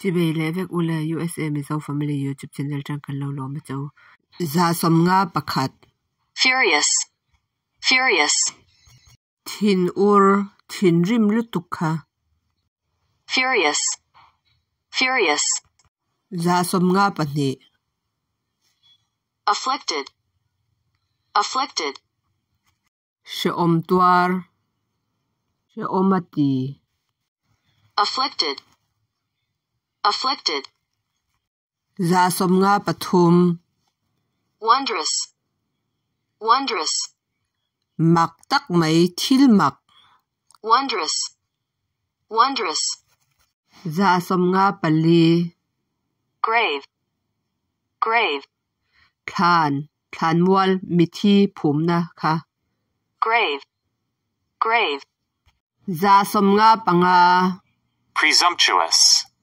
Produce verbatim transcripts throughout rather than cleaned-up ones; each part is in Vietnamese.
Chỉ về lẽ vek ula U S A Mizo Family YouTube channel trang kan lo lo ma chaw. Za som nga pakhat. Furious. Furious. Thin ur thin rim lutuk kha. Furious. Furious. Za som nga pahnih. Afflicted. Afflicted. She om tuar. She omati. Afflicted. Afflicted. Za som nga pathum. Wondrous. Wondrous. Mak tak mai thil mak. Wondrous. Wondrous. Za som nga pali. Grave. Grave. Than. Than mual mithi phumna kha. Grave. Grave. Za som nga panga. Presumptuous.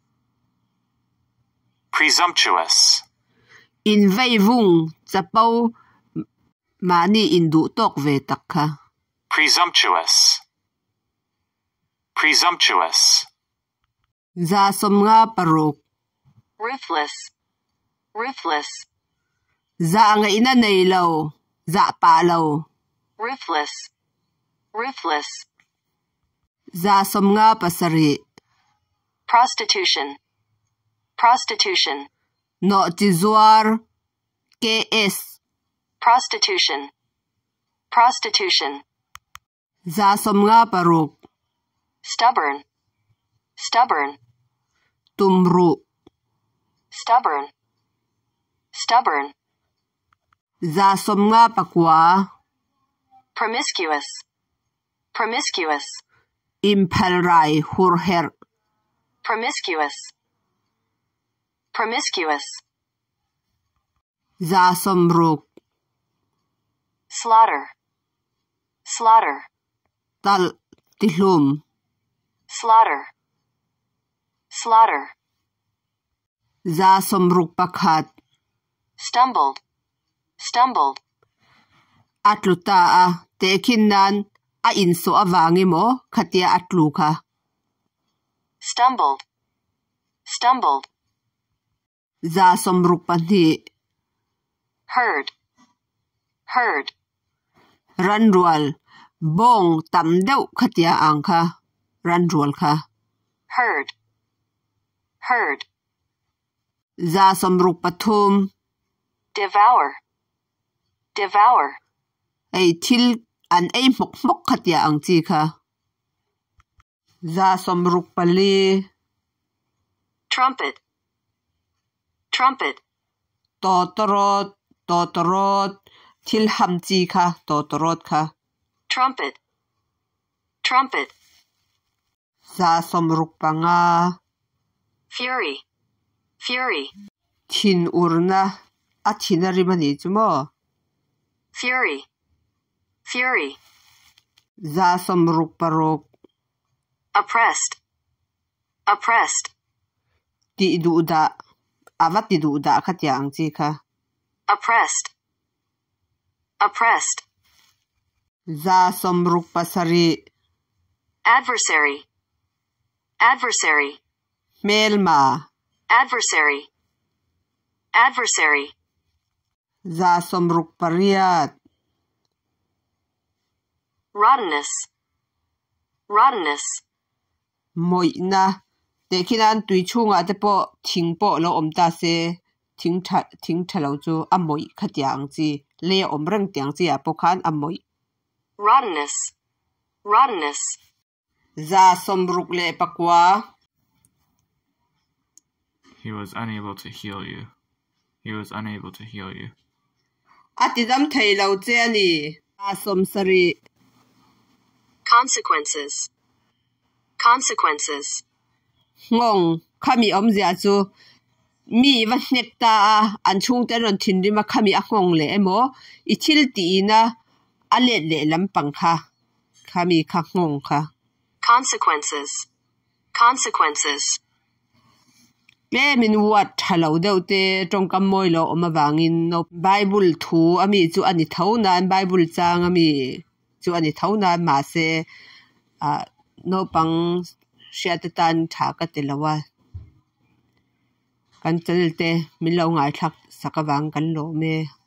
Presumptuous. In vei vung chapau mani indu tok ve tak kha. Presumptuous. Presumptuous. Za som nga paruk. Ruthless. Ruthless. Za nga ina nei lo. Za pa lo. Ruthless. Ruthless. Za som nga pasari. Prostitution. Prostitution. No tizuar. K S. Prostitution. Prostitution. Za som nga paruk. Stubborn. Stubborn. Tumru. Stubborn. Stubborn. Za som nga pakwa. Promiscuous. Promiscuous. Impalrai hurher. Promiscuous. Promiscuous. Za som ruk. Slaughter. Slaughter. Tal tilum. Slaughter. Slaughter. Za som ruk pakhat. Stumbled. Stumbled. Atluta a tekin nan a inso avangi mo khatia atlu kha. Stumbled. Stumbled. Za som ruk panhi. Heard. Heard. Ranrual. Bong tam deuh khatia ang kha. Ranrual kha. Heard. Heard. Za som ruk pathum. Devour. Devour. Ay til an ay mok mok khatia ang chi kha. Za som ruk pali. Trumpet. Trumpet. Totorot. Totorot. Til ham chi kha. Totorot kha. Trumpet. Trumpet. Za som ruk panga. Fury. Fury. Thin urna. A thina rimani chumo. Fury. Fury. Za som ruk parok. Oppressed. Oppressed. Ti du da. Avat ti du da khatia ang chi kha. Oppressed. Oppressed. Za som ruk pasari. Adversary. Adversary. Melma. Adversary. Adversary. Za som ruk pariat. Rottenness. Rottenness. Moi na. Tekinan tui chunga te po ting po lo om ta se. Ting cha ting chalo chu amoy khatia ang chi. Le om rang tiang chi apokhan amoy. Rottenness. Rottenness. Za som ruk le pakwa. He was unable to heal you. He was unable to heal you. Atidam thai lo che ani. A som sari. Consequences. Consequences. Ngong kami om zia chu. Mi van nek ta an chung te ron thin ri ma kami a ngong le emo. Ichil ti na ale le lampang kha. Kami kha ngong kha. Consequences. Consequences. Me min wat halo deuh te tawngkam moi lo om avangin no Bible thu ami chu ani thonan Bible chang ami chu ani thonan ma se a naupang siya atan tha ka tilawa kan channel te min lo ngai thak sakawang kan lo me